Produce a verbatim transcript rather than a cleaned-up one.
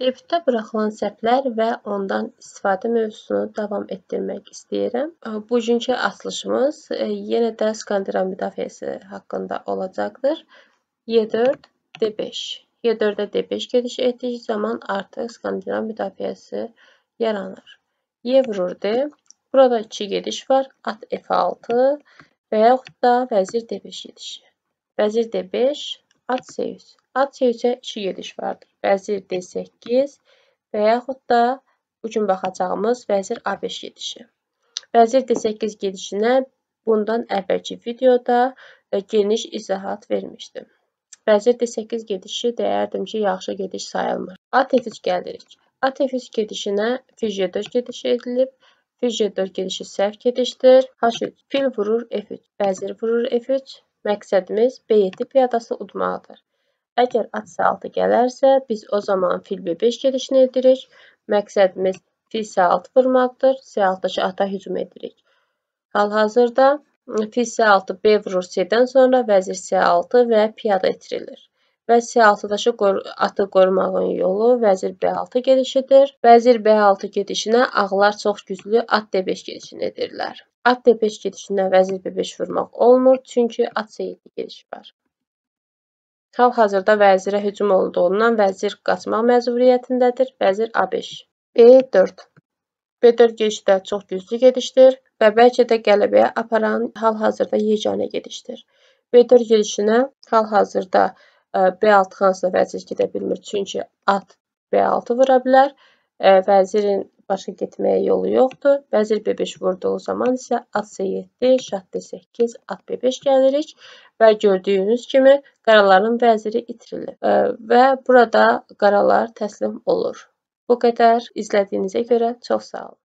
Debütdə buraxılan səhvlər və ondan istifadə mövzusunu davam etdirmək istəyirəm. Bugünkü açılışımız yenə də Skandinav müdafiəsi haqqında olacaqdır. Y dörd, D beş. Y dördə D beş gediş etdiyi zaman artıq Skandinav müdafiəsi yaranır. Y vurur D. Burada iki gediş var. At F altı və yaxud da vəzir D beş gedişi. Vəzir D beş, at C üç. At C üçə iki gediş vardır. Vəzir D səkkiz və yaxud da bugün baxacağımız vəzir A beş gedişi. Vəzir D səkkiz gedişinə bundan əvvəlki videoda geniş izahat vermişdim. Vəzir D səkkiz gedişi deyərdim ki, yaxşı gediş sayılmır. At F üç gəlirik. At F üç gedişinə F J dörd gedişi edilib. F J dörd gedişi səhv gedişdir. H üç. Fil vurur F üç. Vəzir vurur F üç. Məqsədimiz B yeddi piyadası udmaqdır. Əgər at C altı gələrsə, biz o zaman fil B beş gedişini edirik. Məqsədimiz fil C altı vurmaqdır. C altıdakı ata hücum edirik. Hal-hazırda fil C altı B vurur C-dən sonra vəzir C altı və piyada itirilir. Və C altıdakı atı qorumağın yolu vəzir B altı gedişidir. Vəzir B altı gedişinə ağlar çox güclü at D beş gedişini edirlər. At D beş gedişinə vəzir B beş vurmaq olmur, çünki at C yeddi gedişi var. Hal-hazırda vəzirə hücum olduğundan vəzir qaçmaq məcburiyyətindədir. Vəzir A beş. B dörd. B dörd gedişi də çox güclü gedişdir və bəlkə də qələbəyə aparan hal-hazırda yeganə gedişdir. B dörd gedişinə hal-hazırda B altı xanasına vəzir gedə bilmir, çünki at B altı vura bilər. Vəzirin başqa getməyə yolu yoxdur. Vəzir B beş vurduğu zaman isə at C yeddi, şah D səkkiz, at B beş gəlirik və gördüyünüz kimi qaraların vəziri itirilir və burada qaralar təslim olur. Bu qədər izlədiyinizə görə çox sağ olun.